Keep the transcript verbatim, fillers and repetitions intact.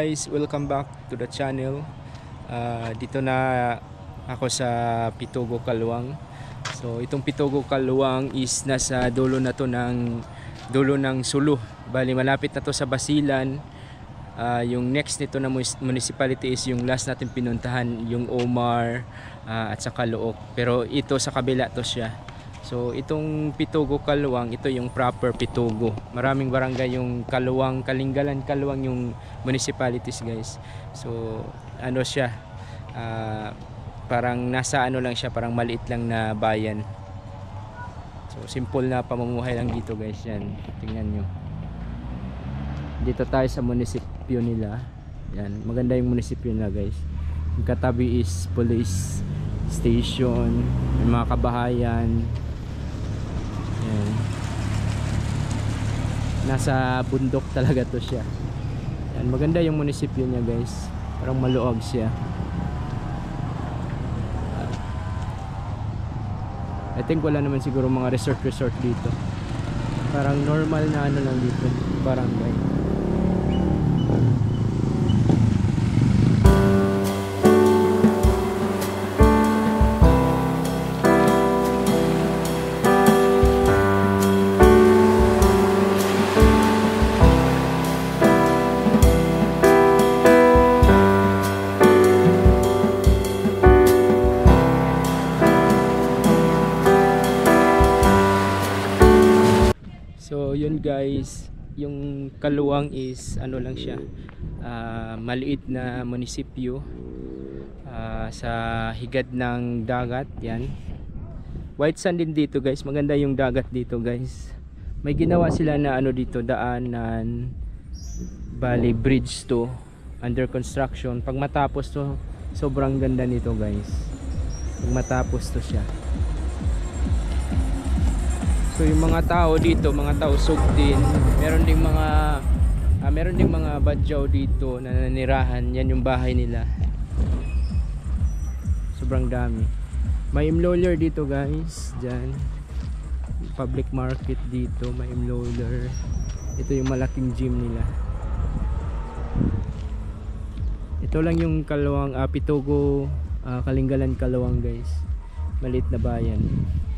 guys, welcome back to the channel. Uh, dito na ako sa Pitugo, Kaluang. So itong Pitugo, Kaluang is nasa dulo na to ng dulo ng Sulu. Bali malapit na to sa Basilan. Uh, yung next nito na municipality is yung last natin pinuntahan, yung Omar uh, at sa Calooc. Pero ito sa kabila to siya. So itong Pitugo, Kaluang, ito yung proper Pitugo. Maraming barangay yung Kaluang, Kalinggalan, Kaluang yung municipalities guys. So ano siya, uh, parang nasa ano lang siya, parang maliit lang na bayan. So simple na pamumuhay lang dito guys. Yan, tingnan nyo. Dito tayo sa munisipyo nila. Yan, maganda yung munisipyo nila guys. Yung katabi is police station, yung mga kabahayan. Yan. Nasa bundok talaga to siya. Yan, maganda yung munisipyo niya guys. Parang maluwag siya. I think wala naman siguro mga resort resort dito. Parang normal na ano lang dito, barangay. So yun guys, yung Kaluang is ano lang siya, uh, maliit na munisipyo uh, sa higad ng dagat. Yan, white sand din dito guys, maganda yung dagat dito guys. May ginawa sila na ano dito, daanan, bali bridge to, under construction. Pag matapos to, sobrang ganda nito guys. Pag matapos to siya. So yung mga tao dito, mga tao sugdin, meron ding mga uh, meron ding mga badyaw dito na nanirahan. Yan yung bahay nila. Sobrang dami. May imloller dito guys, diyan. Public market dito, may imloller. Ito yung malaking gym nila. Ito lang yung Kaluang, uh, Pitugo, uh, Kalinggalan, Kaluang guys. Maliit na bayan.